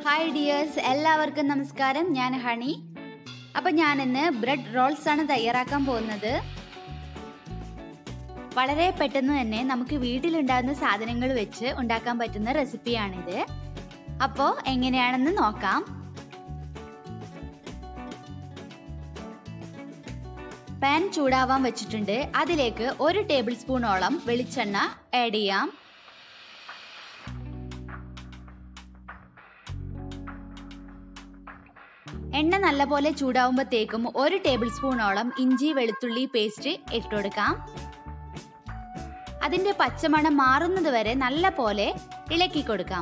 Hi dears, എല്ലാവർക്കും നമസ്കാരം. ഞാൻ ഹണി. അപ്പം ഞാനിന്ന് ബ്രെഡ് റോൾസ് ആണ് തയ്യാറാക്കാൻ പോകുന്നത്. വളരെ പെട്ടെന്ന് തന്നെ നമുക്ക് വീട്ടിലുണ്ടാകുന്ന സാധനങ്ങൾ വെച്ച് ഉണ്ടാക്കാൻ പറ്റുന്ന റെസിപ്പിയാണിത്. അപ്പോൾ എങ്ങനെയാണെന്ന് നോക്കാം. പാൻ ചൂടാവാൻ വെച്ചിട്ടുണ്ട്. അതിലേക്ക് 1 ടേബിൾ സ്പൂണോളം വെളിച്ചെണ്ണ ആഡ് ചെയ്യാം. എണ്ണ നല്ലപോലെ ചൂടാവുമ്പോഴത്തേക്കും 1 ടേബിൾ സ്പൂണോളം ഇഞ്ചി വെളുത്തുള്ളി പേസ്റ്റ് ഇട്ടുകൊടുക്കാം. അതിന്റെ പച്ചമണം മാറുന്നത് വരെ നല്ലപോലെ ഇളക്കി കൊടുക്കാം.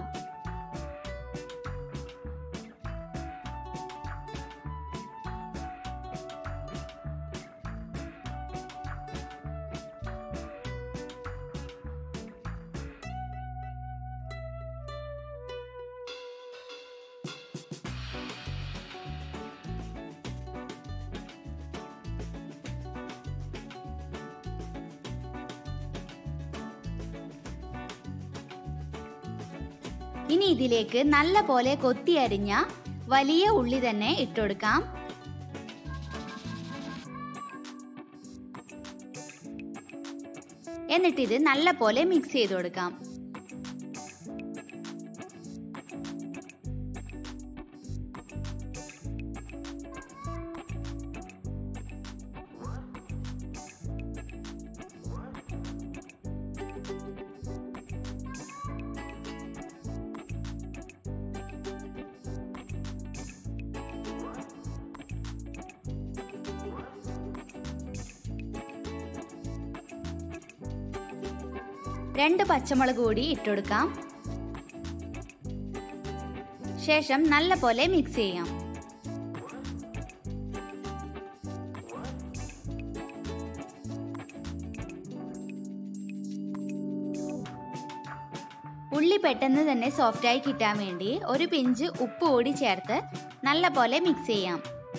ഇനി ഇതിലേക്ക് നല്ലപോലെ കൊത്തി അരിഞ്ഞ വലിയ ഉള്ളി തന്നെ ഇട്ടുകൊടുക്കാം. എന്നിട്ട് ഇത് നല്ലപോലെ മിക്സ് ചെയ്ത് കൊടുക്കാം. രണ്ട് പച്ചമുളക് കൂടി ഇട്ടുകൊടുക്കാം. ശേഷം നല്ലപോലെ മിക്സ് ചെയ്യാം. ഉള്ളി പെട്ടെന്ന് തന്നെ സോഫ്റ്റായി കിട്ടാൻ വേണ്ടി ഒരു പിഞ്ച് ഉപ്പ് കൂടി ചേർത്ത് നല്ലപോലെ മിക്സ് ചെയ്യാം.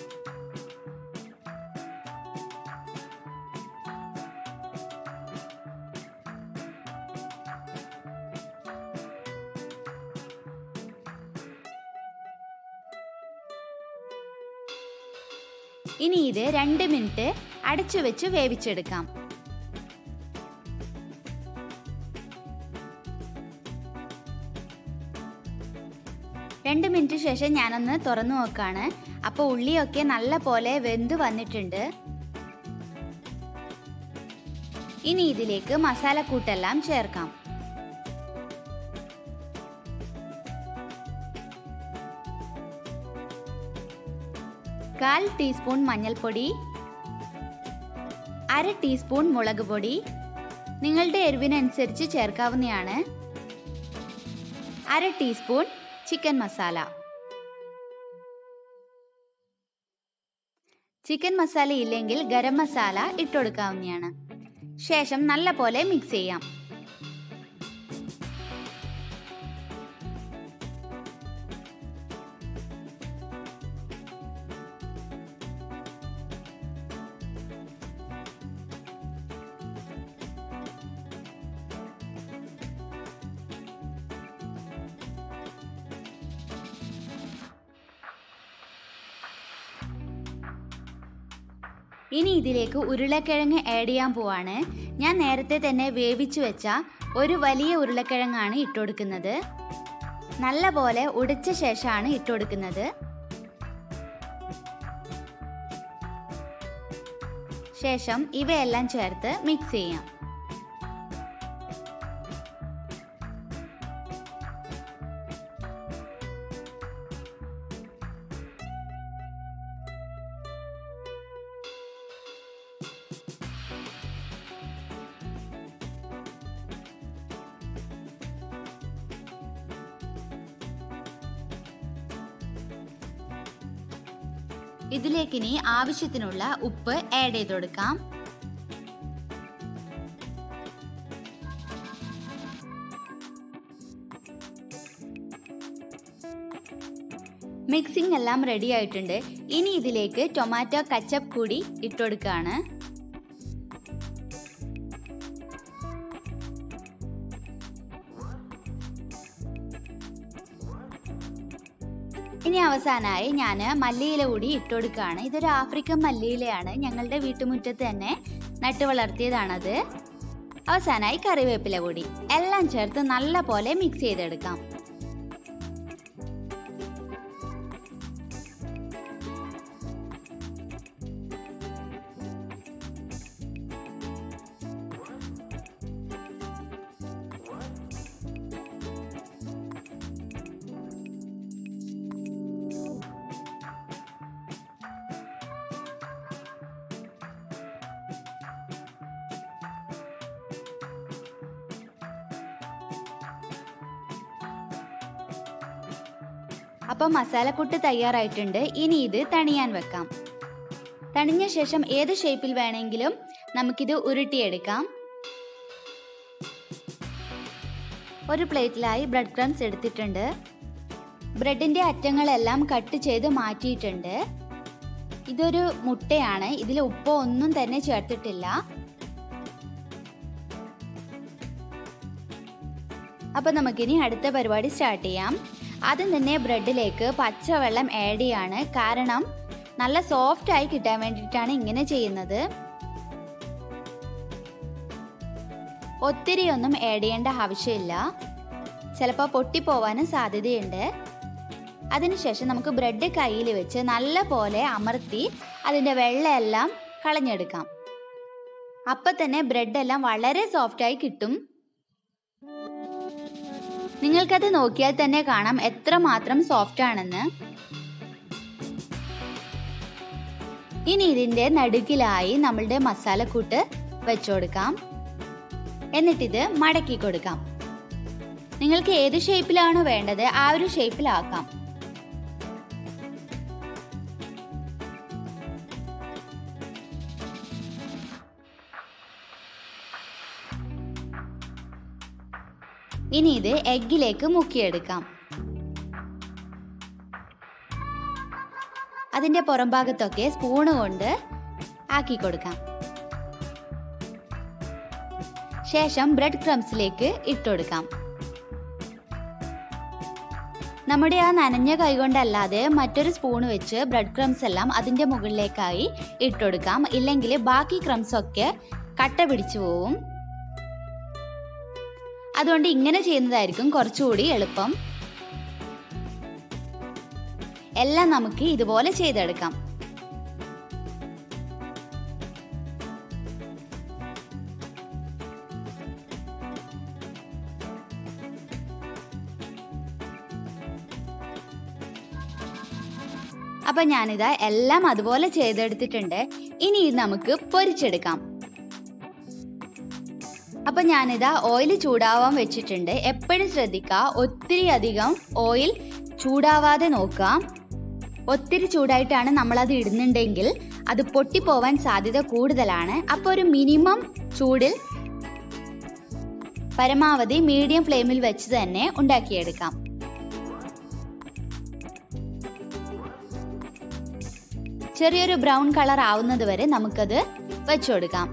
ഇനി ഇത് 2 മിനിറ്റ് അടച്ചു വെച്ച് വേവിച്ചെടുക്കാം. രണ്ട് മിനിറ്റ് ശേഷം ഞാനൊന്ന് തുറന്നു നോക്കാണ്. അപ്പോൾ ഉള്ളിയൊക്കെ നല്ല പോലെ വെന്ത് വന്നിട്ടുണ്ട്. ഇനി ഇതിലേക്ക് മസാലക്കൂട്ടെല്ലാം ചേർക്കാം. കാൽ ടീസ്പൂൺ മഞ്ഞൾപ്പൊടി, 1/2 ടീസ്പൂൺ മുളക് പൊടി, നിങ്ങളുടെ എരിവിനനുസരിച്ച് ചേർക്കാവുന്നതാണ്, 1/2 teaspoon chicken masala. Chicken masala ഇല്ലെങ്കിൽ ഗരം മസാല ഇട്ടുകൊടുക്കാവുന്നതാണ്. ശേഷം നല്ലപോലെ മിക്സ് ചെയ്യാം. ഇനി ഇതിലേക്ക് ഉരുളക്കിഴങ്ങ് ആഡ് ചെയ്യാൻ പോവാണ്. ഞാൻ നേരത്തെ തന്നെ വേവിച്ചു വെച്ച ഒരു വലിയ ഉരുളക്കിഴങ്ങാണ് ഇട്ടുകൊടുക്കുന്നത്. നല്ലപോലെ ഉടച്ച ശേഷമാണ് ഇട്ടുകൊടുക്കുന്നത്. ശേഷം ഇവയെല്ലാം ചേർത്ത് മിക്സ് ചെയ്യാം. ഇതിലേക്ക് ഇനി ആവശ്യത്തിനുള്ള ഉപ്പ് ആഡ് ചെയ്ത് കൊടുക്കാം. മിക്സിംഗ് എല്ലാം റെഡി ആയിട്ടുണ്ട്. ഇനി ഇതിലേക്ക് ടൊമാറ്റോ കച്ചപ്പ് കൂടി ഇട്ടുകൊടുക്കുകയാണ്. ഇനി അവസാനമായി ഞാൻ മല്ലിയില കൂടി ഇട്ടുകൊടുക്കുകയാണ്. ഇതൊരു ആഫ്രിക്കൻ മല്ലിയിലയാണ്, ഞങ്ങളുടെ വീട്ടുമുറ്റത്ത് തന്നെ നട്ടു വളർത്തിയതാണത്. അവസാനമായി കറിവേപ്പില കൂടി എല്ലാം ചേർത്ത് നല്ല പോലെ മിക്സ് ചെയ്തെടുക്കാം. അപ്പോൾ മസാലക്കൂട്ട് തയ്യാറായിട്ടുണ്ട്. ഇനി ഇത് തണിയാൻ വെക്കാം. തണിഞ്ഞ ശേഷം ഏത് ഷേപ്പിൽ വേണമെങ്കിലും നമുക്കിത് ഉരുട്ടിയെടുക്കാം. ഒരു പ്ലേറ്റിലായി ബ്രെഡ് ക്രംസ് എടുത്തിട്ടുണ്ട്. ബ്രെഡിൻ്റെ അറ്റങ്ങളെല്ലാം കട്ട് ചെയ്ത് മാറ്റിയിട്ടുണ്ട്. ഇതൊരു മുട്ടയാണ്, ഇതിൽ ഉപ്പോ ഒന്നും തന്നെ ചേർത്തിട്ടില്ല. അപ്പോൾ നമുക്കിനി അടുത്ത പരിപാടി സ്റ്റാർട്ട് ചെയ്യാം. ആദ്യം തന്നെ ബ്രെഡിലേക്ക് പച്ചവെള്ളം ആഡ് ചെയ്യാണ്. കാരണം നല്ല സോഫ്റ്റ് ആയി കിട്ടാൻ വേണ്ടിയിട്ടാണ് ഇങ്ങനെ ചെയ്യുന്നത്. ഒത്തിരി ഒന്നും ആഡ് ചെയ്യേണ്ട ആവശ്യമില്ല, ചിലപ്പോൾ പൊട്ടിപ്പോവാനും സാധ്യതയുണ്ട്. അതിനുശേഷം നമുക്ക് ബ്രെഡ് കയ്യിൽ വെച്ച് നല്ല പോലെ അമർത്തി അതിൻ്റെ വെള്ളമെല്ലാം കളഞ്ഞെടുക്കാം. അപ്പം തന്നെ ബ്രെഡെല്ലാം വളരെ സോഫ്റ്റായി കിട്ടും. നിങ്ങൾക്കത് നോക്കിയാൽ തന്നെ കാണാം എത്രമാത്രം സോഫ്റ്റ് ആണെന്ന്. ഇനി ഇതിൻ്റെ നടുക്കിലായി നമ്മളുടെ മസാലക്കൂട്ട് വെച്ചുകൊടുക്കാം. എന്നിട്ടിത് മടക്കി കൊടുക്കാം. നിങ്ങൾക്ക് ഏത് ഷേപ്പിലാണോ വേണ്ടത് ആ ഒരു ഷേപ്പിലാക്കാം. ഇനി ഇത് എഗ്ഗിലേക്ക് മുക്കിയെടുക്കാം. അതിൻ്റെ പുറം ഭാഗത്തൊക്കെ സ്പൂണ് കൊണ്ട് ആക്കി കൊടുക്കാം. ശേഷം ബ്രെഡ് ക്രംസിലേക്ക് ഇട്ടുകൊടുക്കാം. നമ്മുടെ ആ നനഞ്ഞ കൈകൊണ്ടല്ലാതെ മറ്റൊരു സ്പൂണ് വെച്ച് ബ്രെഡ് ക്രംസ് എല്ലാം അതിൻ്റെ മുകളിലേക്കായി ഇട്ടുകൊടുക്കാം. ഇല്ലെങ്കിൽ ബാക്കി ക്രംസ് ഒക്കെ കട്ട പിടിച്ചു പോവും. അതുകൊണ്ട് ഇങ്ങനെ ചെയ്യുന്നതായിരിക്കും കുറച്ചുകൂടി എളുപ്പം. എല്ലാം നമുക്ക് ഇതുപോലെ ചെയ്തെടുക്കാം. അപ്പൊ ഞാനിതാ എല്ലാം അതുപോലെ ചെയ്തെടുത്തിട്ടുണ്ട്. ഇനി ഇത് നമുക്ക് പൊരിച്ചെടുക്കാം. അപ്പൊ ഞാനിതാ ഓയിൽ ചൂടാവാൻ വെച്ചിട്ടുണ്ട്. എപ്പോഴും ശ്രദ്ധിക്കുക, ഒത്തിരി അധികം ഓയിൽ ചൂടാവാതെ നോക്കുക. ഒത്തിരി ചൂടായിട്ടാണ് നമ്മളത് ഇടുന്നുണ്ടെങ്കിൽ അത് പൊട്ടിപ്പോവാൻ സാധ്യത കൂടുതലാണ്. അപ്പോൾ ഒരു മിനിമം ചൂടിൽ പരമാവധി മീഡിയം ഫ്ലെയിമിൽ വെച്ച് തന്നെ ഉണ്ടാക്കിയെടുക്കാം. ചെറിയൊരു ബ്രൗൺ കളർ ആവുന്നത് വരെ നമുക്കത് വെച്ചു കൊടുക്കാം.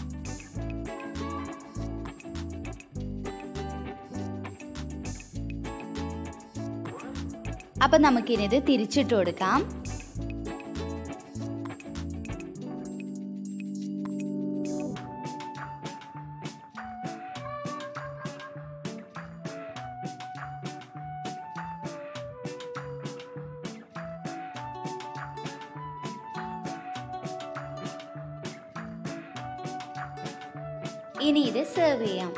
അപ്പൊ നമുക്കിനിത് തിരിച്ചിട്ട് കൊടുക്കാം. ഇനി ഇത് സെർവ് ചെയ്യാം.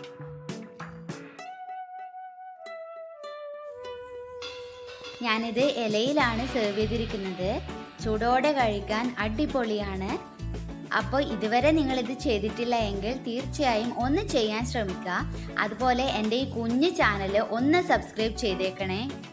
ഞാനിത് ഇലയിലാണ് സെർവ് ചെയ്തിരിക്കുന്നത്. ചൂടോടെ കഴിക്കാൻ അടിപൊളിയാണ്. അപ്പോൾ ഇതുവരെ നിങ്ങളിത് ചെയ്തിട്ടില്ല എങ്കിൽ തീർച്ചയായും ഒന്ന് ചെയ്യാൻ ശ്രമിക്കുക. അതുപോലെ എൻ്റെ ഈ കുഞ്ഞു ചാനൽ ഒന്ന് സബ്സ്ക്രൈബ് ചെയ്തേക്കണേ.